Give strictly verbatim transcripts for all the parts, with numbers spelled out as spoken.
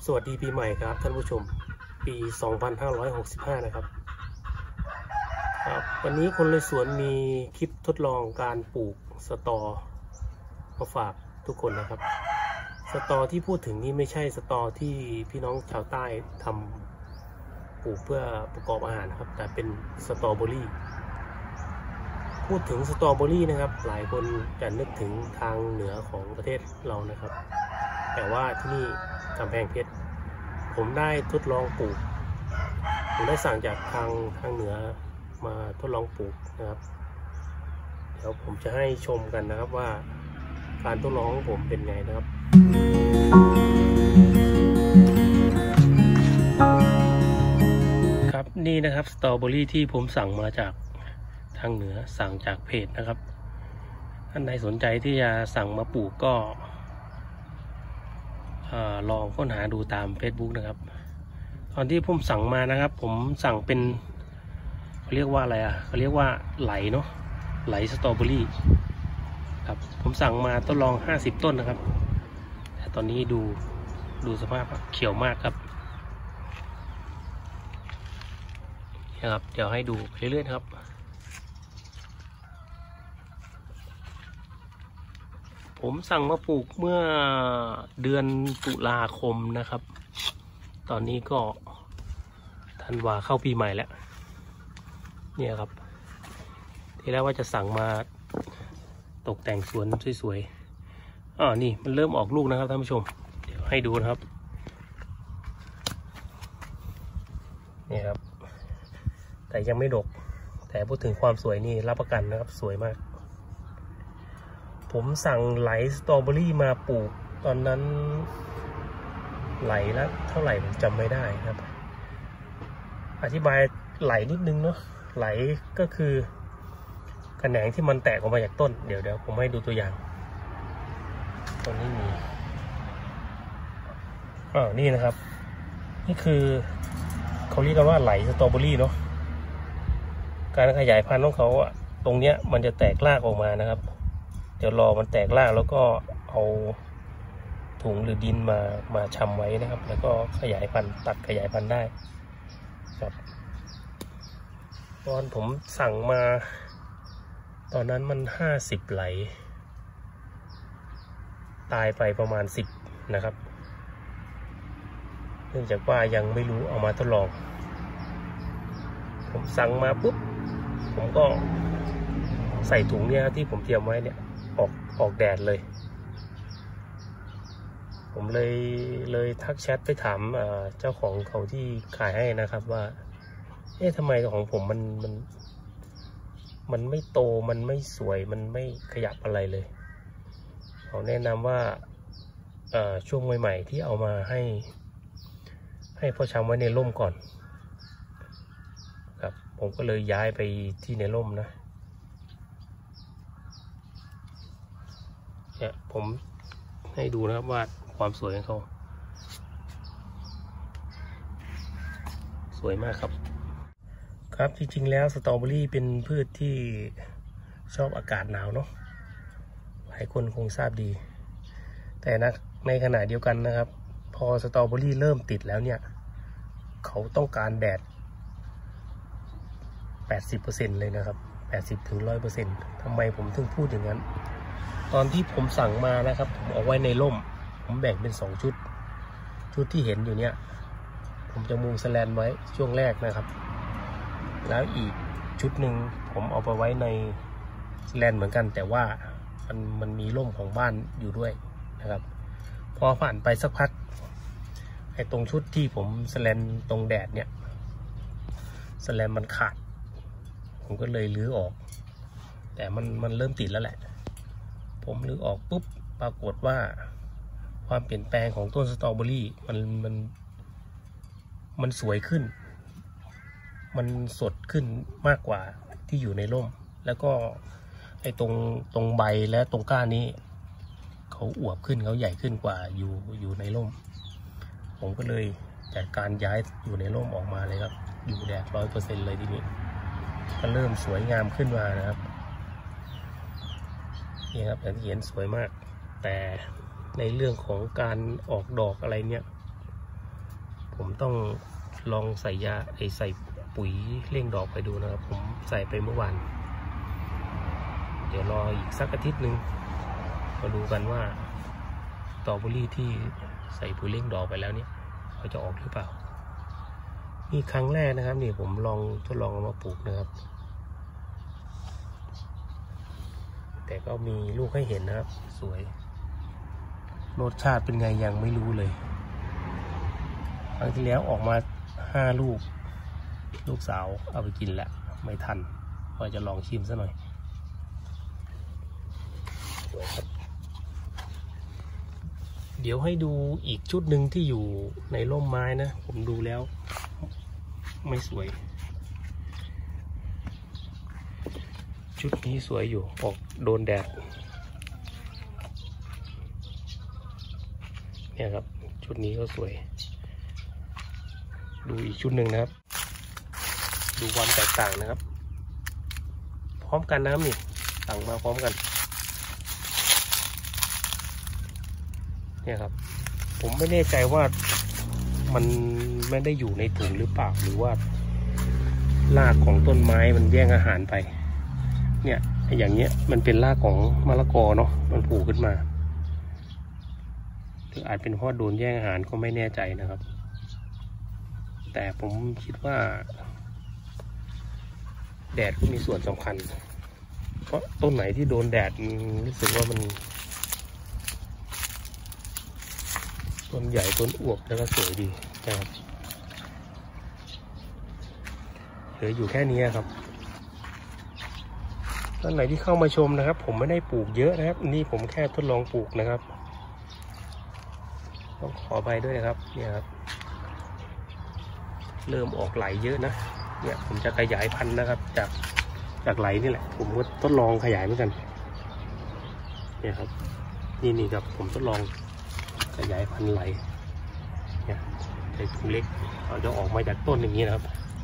สวัสดีปีใหม่ครับท่านผู้ชมปีสองพันห้าร้อยหกสิบห้านะครับครับวันนี้คนเลยสวนมีคลิปทดลองการปลูกสตอมาฝากทุกคนนะครับสตอที่พูดถึงนี่ไม่ใช่สตอที่พี่น้องชาวใต้ทำปลูกเพื่อประกอบอาหารนะครับแต่เป็นสตรอเบอรี่พูดถึงสตรอเบอรี่นะครับหลายคนจะนึกถึงทางเหนือของประเทศเรานะครับแต่ว่าที่นี่กำแพงเพชรผมได้ทดลองปลูกผมได้สั่งจากทางทางเหนือมาทดลองปลูกนะครับเดี๋ยวผมจะให้ชมกันนะครับว่าการทดลองของผมเป็นไงนะครับครับนี่นะครับสตรอเบอรี่ที่ผมสั่งมาจากทางเหนือสั่งจากเพจนะครับท่านใดสนใจที่จะสั่งมาปลูกก็ลองค้นหาดูตาม Facebook นะครับตอนที่ผมสั่งมานะครับผมสั่งเป็นเขาเรียกว่าอะไรอ่ะเขาเรียกว่าไหลเนาะไหลสตรอเบอรี่ครับผมสั่งมาทดลองห้าสิบต้นนะครับแต่ตอนนี้ดูดูสภาพเขียวมากครับนะครับเดี๋ยวให้ดูไปเรื่อยๆครับผมสั่งมาปลูกเมื่อเดือนตุลาคมนะครับตอนนี้ก็ธันวาเข้าปีใหม่แล้วเนี่ยครับทีแรกว่าจะสั่งมาตกแต่งสวนสวยๆอ๋อนี่มันเริ่มออกลูกนะครับท่านผู้ชมเดี๋ยวให้ดูนะครับนี่ครับแต่ยังไม่ดกแต่พูดถึงความสวยนี่รับประกันนะครับสวยมากผมสั่งไหลสตรอเบอรี่มาปลูกตอนนั้นไหลแล้วเท่าไหร่ผมจำไม่ได้ครับอธิบายไหลนิดนึงเนาะไหลก็คือแขนงที่มันแตกออกมาจากต้นเดี๋ยวเดี๋ยวผมให้ดูตัวอย่างตรงนี้มีอ่านี่นะครับนี่คือเขาเรียกกันว่าไหลสตรอเบอรี่เนาะการขยายพันธุ์ของเขาอ่ะตรงเนี้ยมันจะแตกรากออกมานะครับเดี๋ยวรอมันแตกรากแล้วก็เอาถุงหรือดินมามาชำไว้นะครับแล้วก็ขยายพันธุ์ตัดขยายพันธุ์ได้ครับตอนผมสั่งมาตอนนั้นมันห้าสิบไหลตายไปประมาณสิบนะครับเนื่องจากว่ายังไม่รู้เอามาทดลองผมสั่งมาปุ๊บผมก็ใส่ถุงเนี่ยที่ผมเตรียมไว้เนี่ยออกออกแดดเลยผมเลยเลยทักแชทไปถามเจ้าของเขาที่ขายให้นะครับว่าเอ๊ะทำไมของผมมันมันมันไม่โตมันไม่สวยมันไม่ขยับอะไรเลยเขาแนะนำว่าช่วงใหม่ๆที่เอามาให้ให้พ่อชำไว้ในร่มก่อนครับผมก็เลยย้ายไปที่ในร่มนะเนี่ยผมให้ดูนะครับว่าความสวยของเขาสวยมากครับครับจริงๆแล้วสตรอเบอรี่เป็นพืชที่ชอบอากาศหนาวเนาะหลายคนคงทราบดีแต่นะในขณะเดียวกันนะครับพอสตรอเบอรี่เริ่มติดแล้วเนี่ยเขาต้องการแดด แปดสิบเปอร์เซ็นต์ เลยนะครับ แปดสิบถึงหนึ่งร้อยเปอร์เซ็นต์ ทำไมผมถึงพูดอย่างนั้นตอนที่ผมสั่งมานะครับผมเอาไว้ในร่มผมแบ่งเป็นสองชุดชุดที่เห็นอยู่เนี่ยผมจะมุงแสแลนไว้ช่วงแรกนะครับแล้วอีกชุดหนึ่งผมเอาไปไว้ในแสแลนเหมือนกันแต่ว่ามันมันมีร่มของบ้านอยู่ด้วยนะครับพอผ่านไปสักพักไอ้ตรงชุดที่ผมแสแลนตรงแดดเนี่ยแสแลนมันขาดผมก็เลยรื้อออกแต่มันมันเริ่มติดแล้วแหละผมรื้อออกปุ๊บปรากฏว่าความเปลี่ยนแปลงของต้นสตรอเบอรี่มันมันมันสวยขึ้นมันสดขึ้นมากกว่าที่อยู่ในร่มแล้วก็ไอ้ตรงตรงใบและตรงก้านนี้เขาอวบขึ้นเขาใหญ่ขึ้นกว่าอยู่อยู่ในร่มผมก็เลยจัดการย้ายอยู่ในร่มออกมาเลยครับอยู่แดดร้อยเปอร์เซ็นต์เลยทีนี้ก็เริ่มสวยงามขึ้นมานะครับนี่ครับอย่างที่เห็นสวยมากแต่ในเรื่องของการออกดอกอะไรเนี่ยผมต้องลองใส่ยาไอใส่ปุ๋ยเร่งดอกไปดูนะครับผมใส่ไปเมื่อวานเดี๋ยวรออีกสักอาทิตย์หนึ่งมาดูกันว่าสตรอเบอรี่ที่ใส่ปุ๋ยเร่งดอกไปแล้วเนี่ยเขาจะออกหรือเปล่านี่ครั้งแรกนะครับนี่ผมลองทดลองเอามาปลูกนะครับแต่ก็มีลูกให้เห็นนะครับสวยรสชาติเป็นไงยังไม่รู้เลยครั้งที่แล้วออกมาห้าลูกลูกสาวเอาไปกินแล้วไม่ทันว่าจะลองชิมซะหน่อยสวยครับเดี๋ยวให้ดูอีกชุดหนึ่งที่อยู่ในร่มไม้นะผมดูแล้วไม่สวยชุดนี้สวยอยู่ออกโดนแดดเนี่ยครับชุดนี้ก็สวยดูอีกชุดหนึ่งนะครับดูความแตกต่างนะครับพร้อมกันนะครับนี่สั่งมาพร้อมกันเนี่ยครับผมไม่แน่ใจว่ามันไม่ได้อยู่ในถุงหรือเปล่าหรือว่ารากของต้นไม้มันแย่งอาหารไปเนี่ยอย่างเงี้ยมันเป็นรากของมะละกอเนาะมันผูกขึ้นมาหรืออาจเป็นเพราะโดนแย่งอาหารก็ไม่แน่ใจนะครับแต่ผมคิดว่าแดดก็มีส่วนสำคัญเพราะต้นไหนที่โดนแดดรู้สึกว่ามันต้นใหญ่ต้นอวบแล้วก็สวยดีนะครับเหลืออยู่แค่นี้ครับต้นไหนที่เข้ามาชมนะครับผมไม่ได้ปลูกเยอะนะครับนี่ผมแค่ทดลองปลูกนะครับต้องขอไปด้วยนะครับเนี่ยครับเริ่มออกไหลเยอะนะเนี่ยผมจะขยายพันธุ์นะครับจากจากไหลนี่แหละผมก็ทดลองขยายเหมือนกันเนี่ยครับนี่นี่ครับผมทดลองขยายพันธุ์ไหลเนี่ยใส่ถุงเล็กเราจะออกมาจากต้นอย่างนี้นะครับ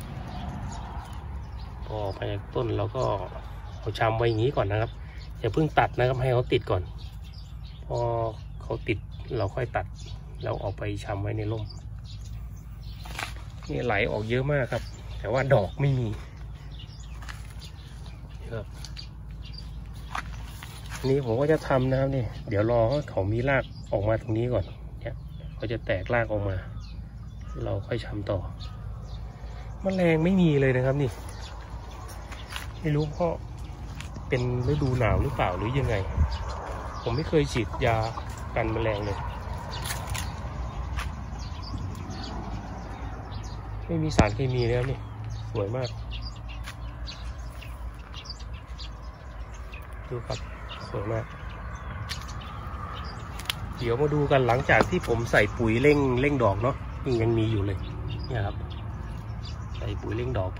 พอออกมาจากต้นเราก็เอาชำไว้อย่างนี้ก่อนนะครับอย่าเพิ่งตัดนะครับให้เขาติดก่อนพอเขาติดเราค่อยตัดแล้วออกไปชำไว้ในร่มนี่ไหลออกเยอะมากครับแต่ว่าดอกไม่มีครับนี่ผมก็จะทำนะครับนี่เดี๋ยวรอเขามีรากออกมาตรงนี้ก่อนเนี่ยเขาจะแตกรากออกมาเราค่อยชำต่อแมลงไม่มีเลยนะครับนี่ไม่รู้เพราะเป็นฤดูหนาวหรือเปล่าหรือยังไงผมไม่เคยฉีดยากันแมลงเลยไม่มีสารเคมีเลยครับนี่สวยมากดูครับสวยมากเดี๋ยวมาดูกันหลังจากที่ผมใส่ปุ๋ยเร่งเร่งดอกเนาะยังยังมีอยู่เลยเนี่ยครับใส่ปุ๋ยเร่งดอกไป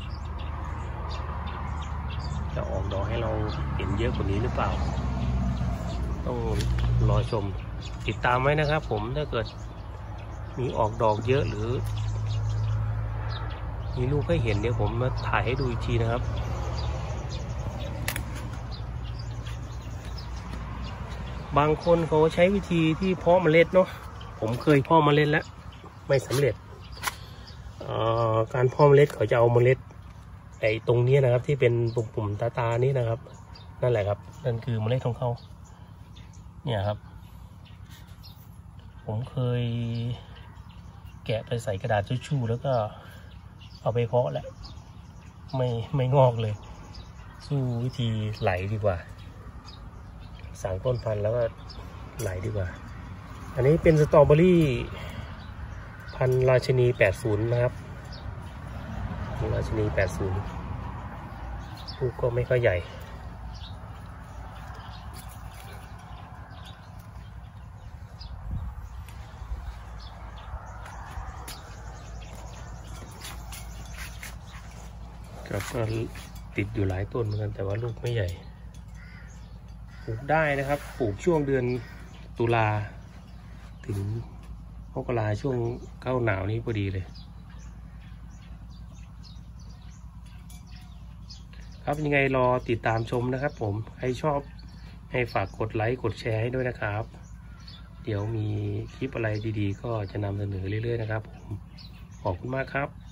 จะออกดอกให้เราเห็นเยอะกว่านี้หรือเปล่าต้องรอชมติดตามไว้นะครับผมถ้าเกิดมีออกดอกเยอะหรือมีลูกให้เห็นเดี๋ยวผมมาถ่ายให้ดูอีกทีนะครับบางคนเขาใช้วิธีที่เพาะเมล็ดเนาะผมเคยเพาะเมล็ดแล้วไม่สำเร็จการเพาะเมล็ดเขาจะเอาเมล็ดไอ้ตรงนี้นะครับที่เป็นปุ่มๆตาๆนี้นะครับนั่นแหละครับนั่นคือเมล็ดของเขาเนี่ยครับผมเคยแกะไปใส่กระดาษทิชชู่แล้วก็เอาไปเพาะแหละไม่ไม่งอกเลยสู้วิธีไหลดีกว่าสั่งต้นพันธุ์แล้วก็ไหลดีกว่าอันนี้เป็นสตรอเบอรี่พันธุ์ราชินีแปดสิบนะครับราชินีแปดสิบลูกก็ไม่ค่อยใหญ่ครับก็ติดอยู่หลายต้นเหมือนกันแต่ว่าลูกไม่ใหญ่ปลูกได้นะครับปลูกช่วงเดือนตุลาถึงมกราช่วงเข้าหนาวนี้พอดีเลยครับยังไงรอติดตามชมนะครับผมใครชอบให้ฝากกดไลค์กดแชร์ให้ด้วยนะครับเดี๋ยวมีคลิปอะไรดีๆก็จะนำเสนอเรื่อยๆนะครับผมขอบคุณมากครับ